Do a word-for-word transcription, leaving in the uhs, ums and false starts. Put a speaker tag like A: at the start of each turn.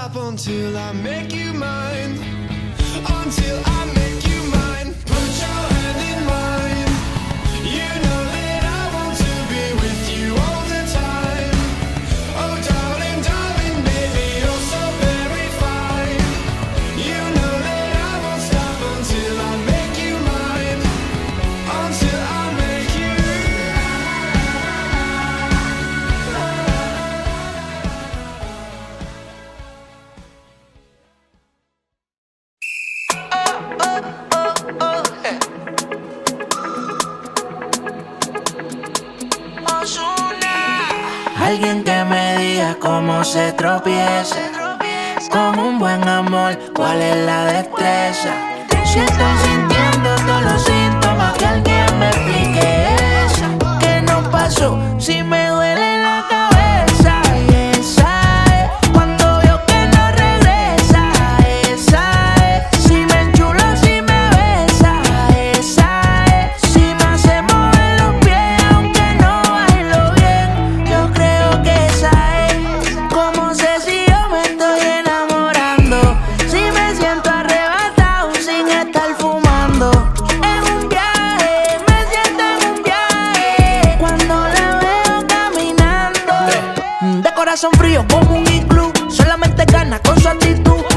A: stop until I make you mine. Until I make you mine. Put your hand in mine. You know that I want to be with you all the time. Oh darling, darling, baby, you're so very fine. You know that I won't stop until I make you mine. Until I make you.
B: Alguien que me diga cómo se tropieza con un buen amor, cuál es la destreza. Si estoy sintiendo todos los síntomas, que alguien me explique eso. ¿Qué nos pasó? Si me duele la cabeza. Y esa es cuando veo que no regresa. Esa es si me enchulo, si me besa. Esa es si me hace mover los pies aunque no bailo bien. Yo creo que esa es. ¿Cómo sé si yo me estoy enamorando? Si me siento arrebatado sin estar fumando. En un viaje, me siento en un viaje cuando la veo caminando. De corazón frío como un iglú, solamente gana con su actitud.